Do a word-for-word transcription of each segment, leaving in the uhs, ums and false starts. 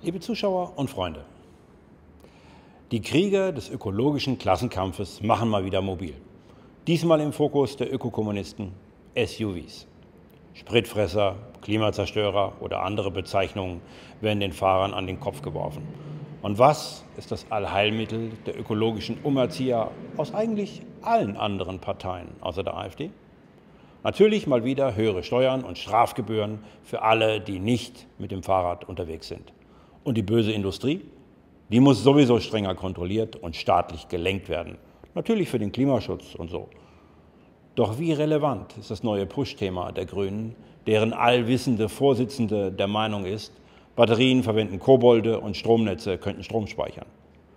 Liebe Zuschauer und Freunde, die Krieger des ökologischen Klassenkampfes machen mal wieder mobil. Diesmal im Fokus der Ökokommunisten S U Vs. Spritfresser, Klimazerstörer oder andere Bezeichnungen werden den Fahrern an den Kopf geworfen. Und was ist das Allheilmittel der ökologischen Umerzieher aus eigentlich allen anderen Parteien außer der AfD? Natürlich mal wieder höhere Steuern und Strafgebühren für alle, die nicht mit dem Fahrrad unterwegs sind. Und die böse Industrie? Die muss sowieso strenger kontrolliert und staatlich gelenkt werden. Natürlich für den Klimaschutz und so. Doch wie relevant ist das neue Push-Thema der Grünen, deren allwissende Vorsitzende der Meinung ist, Batterien verwenden Kobolde und Stromnetze könnten Strom speichern?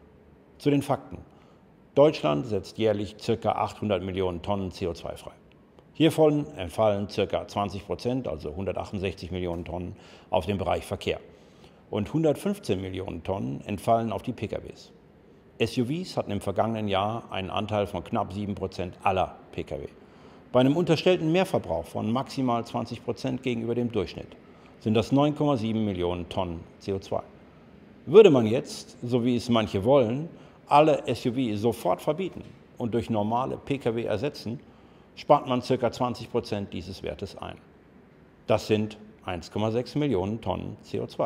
Zu den Fakten. Deutschland setzt jährlich ca. achthundert Millionen Tonnen C O zwei frei. Hiervon entfallen ca. zwanzig Prozent, also hundertachtundsechzig Millionen Tonnen, auf den Bereich Verkehr. Und hundertfünfzehn Millionen Tonnen entfallen auf die P K Ws. S U Vs hatten im vergangenen Jahr einen Anteil von knapp sieben Prozent aller P K W. Bei einem unterstellten Mehrverbrauch von maximal zwanzig Prozent gegenüber dem Durchschnitt sind das neun Komma sieben Millionen Tonnen C O zwei. Würde man jetzt, so wie es manche wollen, alle S U V sofort verbieten und durch normale P K W ersetzen, spart man ca. zwanzig Prozent dieses Wertes ein. Das sind eins Komma sechs Millionen Tonnen C O zwei.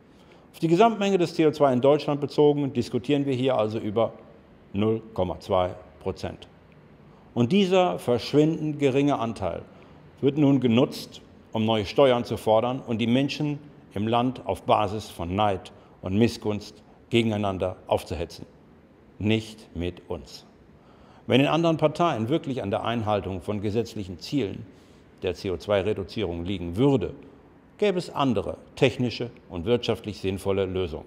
Auf die Gesamtmenge des C O zwei in Deutschland bezogen diskutieren wir hier also über null Komma zwei Prozent. Und dieser verschwindend geringe Anteil wird nun genutzt, um neue Steuern zu fordern und die Menschen im Land auf Basis von Neid und Missgunst gegeneinander aufzuhetzen. Nicht mit uns. Wenn in anderen Parteien wirklich an der Einhaltung von gesetzlichen Zielen der C O zwei Reduzierung liegen würde, gäbe es andere technische und wirtschaftlich sinnvolle Lösungen.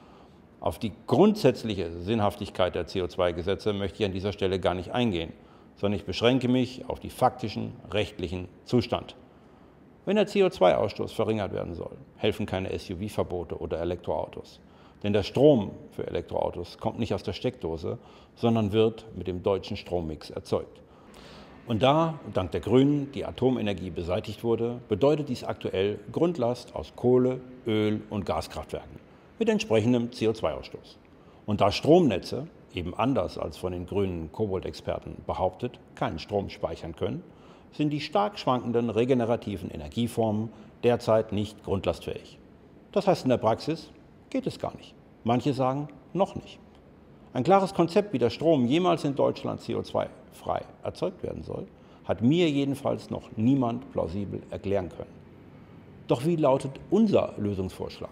Auf die grundsätzliche Sinnhaftigkeit der C O zwei Gesetze möchte ich an dieser Stelle gar nicht eingehen, sondern ich beschränke mich auf den faktischen rechtlichen Zustand. Wenn der C O zwei Ausstoß verringert werden soll, helfen keine S U V-Verbote oder Elektroautos. Denn der Strom für Elektroautos kommt nicht aus der Steckdose, sondern wird mit dem deutschen Strommix erzeugt. Und da, dank der Grünen, die Atomenergie beseitigt wurde, bedeutet dies aktuell Grundlast aus Kohle, Öl und Gaskraftwerken mit entsprechendem C O zwei Ausstoß. Und da Stromnetze, eben anders als von den grünen Kobold-Experten behauptet, keinen Strom speichern können, sind die stark schwankenden regenerativen Energieformen derzeit nicht grundlastfähig. Das heißt in der Praxis, geht es gar nicht. Manche sagen, noch nicht. Ein klares Konzept, wie der Strom jemals in Deutschland C O zwei frei erzeugt werden soll, hat mir jedenfalls noch niemand plausibel erklären können. Doch wie lautet unser Lösungsvorschlag?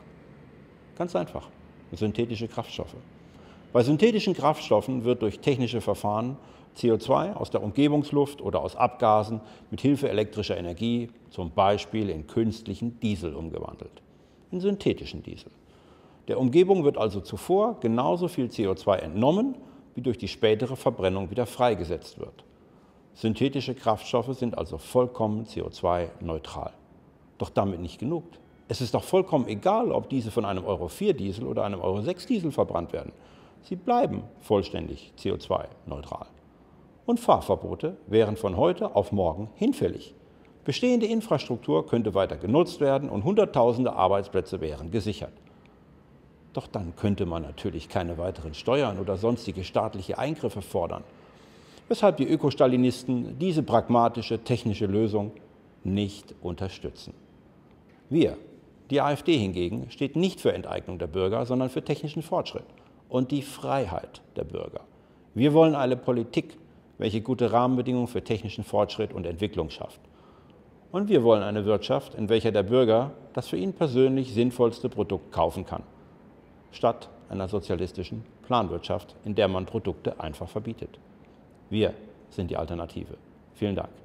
Ganz einfach, synthetische Kraftstoffe. Bei synthetischen Kraftstoffen wird durch technische Verfahren C O zwei aus der Umgebungsluft oder aus Abgasen mit Hilfe elektrischer Energie, zum Beispiel in künstlichen Diesel, umgewandelt. In synthetischen Diesel. Der Umgebung wird also zuvor genauso viel C O zwei entnommen, wie durch die spätere Verbrennung wieder freigesetzt wird. Synthetische Kraftstoffe sind also vollkommen C O zwei neutral. Doch damit nicht genug. Es ist doch vollkommen egal, ob diese von einem Euro vier Diesel oder einem Euro sechs Diesel verbrannt werden. Sie bleiben vollständig C O zwei neutral. Und Fahrverbote wären von heute auf morgen hinfällig. Bestehende Infrastruktur könnte weiter genutzt werden und Hunderttausende Arbeitsplätze wären gesichert. Doch dann könnte man natürlich keine weiteren Steuern oder sonstige staatliche Eingriffe fordern, weshalb die Ökostalinisten diese pragmatische technische Lösung nicht unterstützen. Wir, die AfD hingegen, steht nicht für Enteignung der Bürger, sondern für technischen Fortschritt und die Freiheit der Bürger. Wir wollen eine Politik, welche gute Rahmenbedingungen für technischen Fortschritt und Entwicklung schafft. Und wir wollen eine Wirtschaft, in welcher der Bürger das für ihn persönlich sinnvollste Produkt kaufen kann, statt einer sozialistischen Planwirtschaft, in der man Produkte einfach verbietet. Wir sind die Alternative. Vielen Dank.